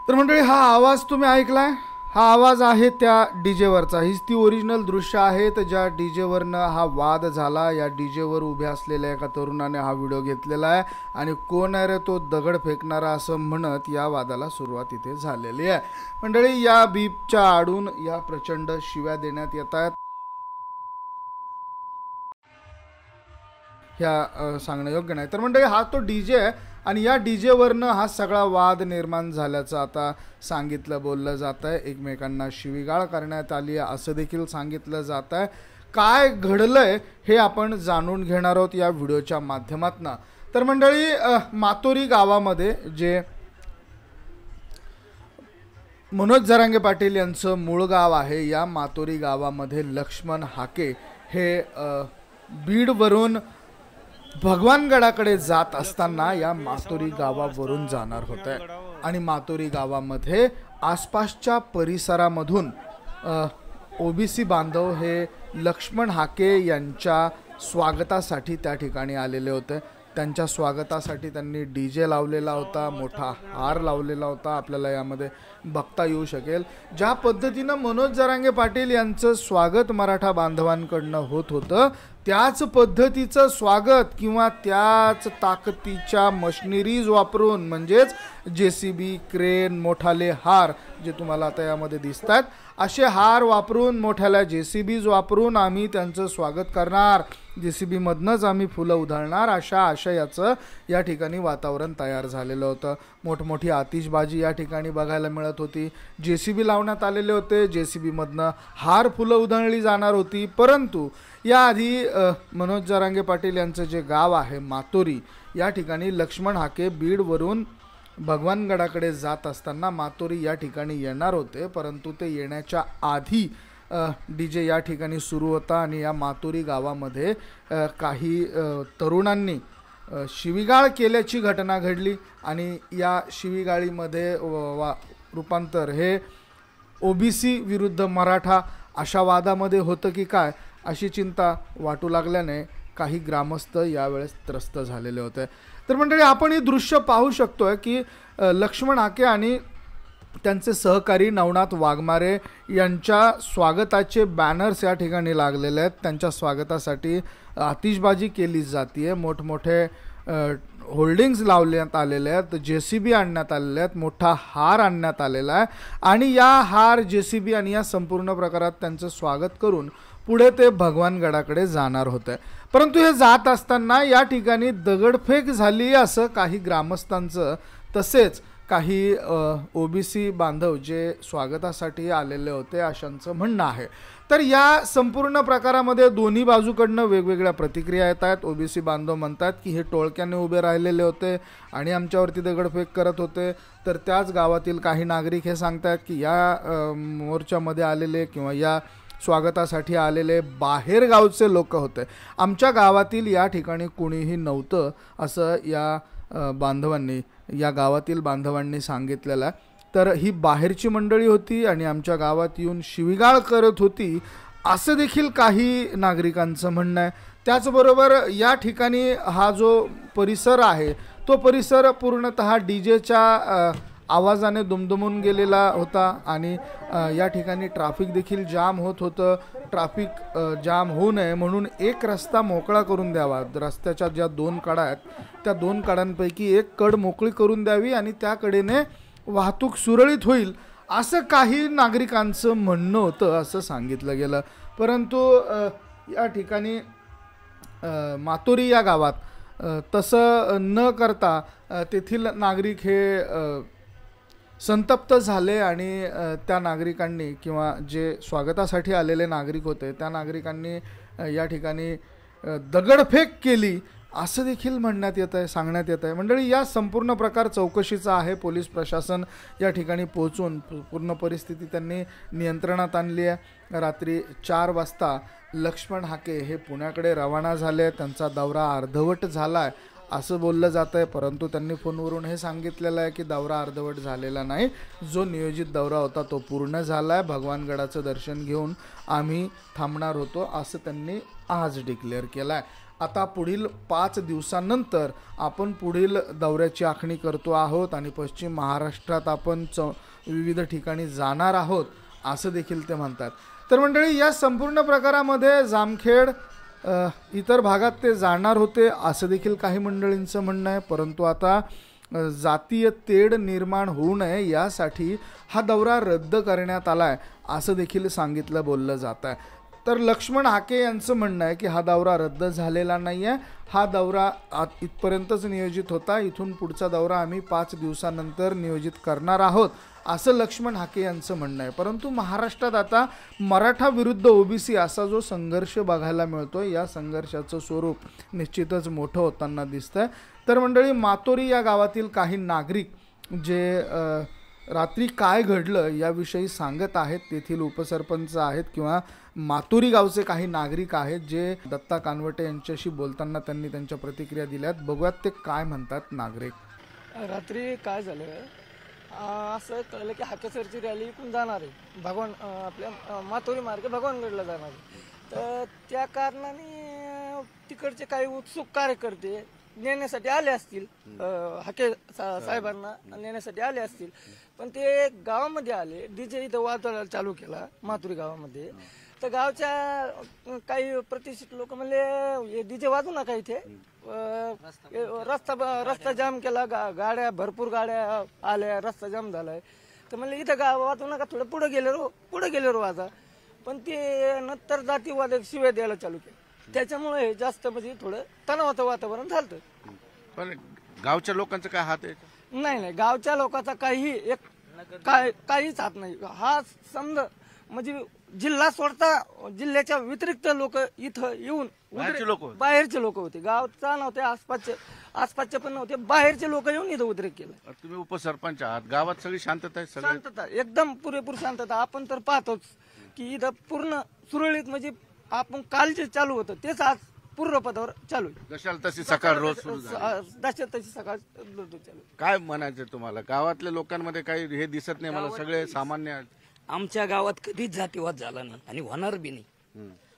तर मंडळी, हा आवाज तुम्ही ऐकलाय, हा आवाज आहे त्या डीजेवरचा. हीच ती ओरिजिनल दृश्य आहेत ज्या डीजेवरनं हा वाद झाला. या डीजेवर उभ्या असलेल्या एका तरुणाने हा व्हिडिओ घेतलेला आहे आणि कोण आहे रे तो दगड फेकणारा असं म्हणत या वादाला सुरुवात इथे झालेली आहे. मंडळी, या बीपच्या आडून या प्रचंड शिव्या देण्यात येत आहेत. ह्या सांगणं योग्य नाही. तर मंडळी, हा तो डीजे आहे आणि या डीजेवरनं हा सगळा वाद निर्माण झाल्याचं आता सांगितलं बोललं जात आहे. एकमेकांना शिवीगाळ करण्यात आली आहे असं देखील सांगितलं जात आहे. काय घडलंय हे आपण जाणून घेणार आहोत या व्हिडिओच्या माध्यमातून. तर मंडळी, मातोरी गावामध्ये जे मनोज जरांगे पाटील यांचं मूळ गाव आहे, या मातोरी गावामध्ये लक्ष्मण हाके हे बीडवरून भगवानगडाकडे जात असताना या मातोरी गावावरून जाणार होते आणि मातोरी गावामध्ये आसपासच्या परिसरामधून ओबीसी बांधव हे लक्ष्मण हाके यांच्या स्वागतासाठी त्या ठिकाणी आलेले होते. त्यांच्या स्वागतासाठी त्यांनी डीजे लावलेला होता, मोठा हार लावलेला होता. आपल्याला यामध्ये बघता येऊ शकेल ज्या पद्धतीनं मनोज जरांगे पाटील यांचं स्वागत मराठा बांधवांकडनं होत होतं, त्याच पद्धतीचं स्वागत किंवा त्याच ताकदीच्या मशिनरीज वापरून, म्हणजेच JCB, क्रेन, मोठाले हार जे तुम्हाला आता यामध्ये दिसतात, असे हार वापरून, मोठ्याल्या JCBs वापरून आम्ही त्यांचं स्वागत करणार, JCB मधनंच आम्ही फुलं उधळणार, अशा आशयाचं या ठिकाणी वातावरण तयार झालेलं होतं. मोठमोठी आतिषबाजी या ठिकाणी बघायला मिळत होती. JCB लावण्यात आलेले होते, JCB मधनं हार फुलं उधळली जाणार होती. परंतु याआधी मनोज जरांगे पाटील यांचं जे गाव आहे मातोरी, या ठिकाणी लक्ष्मण हाके बीडवरून भगवानगडाकडे जात असताना मातोरी या ठिकाणी येणार होते. परंतु ते येण्याच्या आधी डीजे या ठिकाणी सुरू होता आणि या मातोरी गावामध्ये काही तरुणांनी शिवीगाळ केल्याची घटना घडली आणि या शिवीगाळीमध्ये रूपांतर हे ओबीसी विरुद्ध मराठा अशा वादामध्ये होतं की काय, अशी चिंता वाटू लागल्याने काही ग्रामस्थ यावेळेस त्रस्त झालेले होते. तर मंडळी, आपण हे दृश्य पाहू शकतोय की लक्ष्मण हाके आणि त्यांचे सहकारी नवनाथ वाघमारे यांच्या स्वागताचे बॅनर्स या ठिकाणी लागलेले आहेत. त्यांच्या स्वागतासाठी आतिषबाजी केली जाते, मोठमोठे होल्डिंग्स लावण्यात आलेले आहेत, JCB आणण्यात आलेले आहेत, मोठा हार आणण्यात आलेला आहे आणि या हार, JCB आणि या संपूर्ण प्रकारात त्यांचं स्वागत करून पुढे ते भगवानगडाकडे जाणार होते. परंतु हे जात असताना या ठिकाणी दगडफेक झाली असं काही ग्रामस्थांचं, तसेच काही ओबीसी बांधव जे स्वागतासाठी आलेले होते अशांचं म्हणणं आहे. तर या संपूर्ण प्रकारामध्ये दोन्ही बाजूकडनं वेगवेगळ्या प्रतिक्रिया येत आहेत. ओबीसी बांधव म्हणतात की हे टोळक्याने उभे राहिलेले होते आणि आमच्यावरती दगडफेक करत होते. तर त्याच गावातील काही नागरिक हे सांगतात की या मोर्चामध्ये आलेले किंवा या स्वागतासाठी आलेले बाहेर गावचे लोक होते, आमच्या गावातील या ठिकाणी कुणीही नव्हतं असं या बांधवांनी, या गावातील बांधवांनी सांगितलेलं आहे. तर ही बाहेरची मंडळी होती आणि आमच्या गावात येऊन शिवीगाळ करत होती असं देखील काही नागरिकांचं म्हणणं आहे. त्याचबरोबर या ठिकाणी हा जो परिसर आहे तो परिसर पूर्णतः डीजेच्या आवाजाने दुमदुमून गेलेला होता आणि या ठिकाणी ट्रॅफिक देखील जाम होत होतं. ट्रॅफिक जाम होऊ नये म्हणून एक रस्ता मोकळा करून द्यावा. रस्त्याच्या ज्या दोन कडा आहेत त्या दोन कडांपैकी एक कड मोकळी करून द्यावी आणि त्या कडेने वाहतूक सुरळीत होईल असं काही नागरिकांचं म्हणणं होतं असं सांगितलं गेलं. परंतु या ठिकाणी मातोरी या गावात तसं न करता तेथील नागरिक हे संतप्त झाले आणि त्या नागरिकांनी किंवा जे स्वागतासाठी आलेले नागरिक होते त्या नागरिकांनी या ठिकाणी दगडफेक केली असं देखील म्हणण्यात येत आहे, सांगण्यात येत आहे. मंडळी, या संपूर्ण प्रकार चौकशीचा आहे. पोलीस प्रशासन या ठिकाणी पोहोचून पूर्ण परिस्थिती त्यांनी नियंत्रणात आणली आहे. रात्री 4 वाजता लक्ष्मण हाके हे पुण्याकडे रवाना झाले. त्यांचा दौरा अर्धवट झाला आहे असं बोललं जात आहे. परंतु त्यांनी फोनवरून हे सांगितलेलं आहे की दौरा अर्धवट झालेला नाही, जो नियोजित दौरा होता तो पूर्ण झाला आहे. भगवानगडाचं दर्शन घेऊन आम्ही थांबणार होतो असं त्यांनी आज डिक्लेअर केलं आहे. आता पुढील 5 दिवसांनंतर आपण पुढील दौऱ्याची आखणी करतो आहोत आणि पश्चिम महाराष्ट्रात आपण विविध ठिकाणी जाणार आहोत असं देखील ते म्हणतात. तर मंडळी, या संपूर्ण प्रकारामध्ये जामखेड इतर भागात ते जाणार होते असं देखील काही मंडळींचं म्हणणं आहे. परंतु आता जातीय तेढ निर्माण होऊ नये यासाठी हा दौरा रद्द करण्यात आला आहे असं देखील बोललं जात आहे. तर लक्ष्मण हाके यांचं म्हणणं आहे की हा दौरा रद्द झालेला नाही आहे, हा दौरा इथपर्यंतच नियोजित होता, इथून पुढचा दौरा आम्ही 5 दिवसानंतर नियोजित करणार आहोत असं लक्ष्मण हाके यांचं म्हणणं आहे. परंतु महाराष्ट्रात आता मराठा विरुद्ध ओबीसी असा जो संघर्ष बघायला मिळतो, या संघर्षाचं स्वरूप निश्चितच मोठं होताना दिसतंय. तर मंडळी, मातोरी या गावातील काही नागरिक जे रात्री काय घडलं याविषयी सांगत आहेत, तेथील उपसरपंच आहेत किंवा मातोरी गावचे काही नागरिक आहेत जे दत्ता कानवटे यांच्याशी बोलताना त्यांनी त्यांच्या प्रतिक्रिया दिल्यात. बघूयात ते काय म्हणतात नागरिक. रात्री काय झालं, असं कळलं की हाकेसरची रॅली इकडून जाणार आहे, भगवान आपल्या मातोरी मार्गे भगवानगडला जाणार आहे. तर त्या कारणाने तिकडचे काही उत्सुक कार्यकर्ते नेण्यासाठी आले असतील, हाके साहेबांना नेण्यासाठी आले असतील. पण ते गावामध्ये आले, डीजे इथं वाजवायला चालू केला मातुरी गावामध्ये. तर गावच्या काही प्रतिष्ठित लोक म्हणले हे डीजे वाजू नका इथे, रस्ता जाम केला, गाड्या भरपूर गाड्या आल्या, रस्ता जाम झालाय. तर म्हणले इथं वाजू नका, थोडं पुढे गेले वाजा. पण ते नंतर जातीवाद शिव्या द्यायला चालू केलं. त्याच्यामुळे जास्त म्हणजे थोडं तणावाचं वातावरण झालं. पण गावच्या लोकांचं काय हात आहे? नाही, गावच्या लोकांचा काहीच हात नाही. हा समजा म्हणजे जिल्हा सोडता जिल्ह्याच्या व्यतिरिक्त लोक इथं येऊन बाहेरचे लोक होते, गावचा नव्हते, आसपासचे पण नव्हते, बाहेरचे लोक येऊन इथं उद्रेक केला. तुम्ही उपसरपंच आहात, गावात सगळी शांतता आहे? शांतता, एकदम पुरेपूर शांतता. आपण तर पाहतोच की इथं पूर्ण सुरळीत, म्हणजे आपण काल जे चालू होतं तेच आज पूर्णपदावर चालू आहे. जशाल तशी सकाळ रोज तशी सकाळ चालू. काय म्हणायचं तुम्हाला? गावातल्या लोकांमध्ये काही हे दिसत नाही मला, सगळे सामान्य. आमच्या गावात कधीच जातीवाद झाला नाही आणि होणार बी नाही.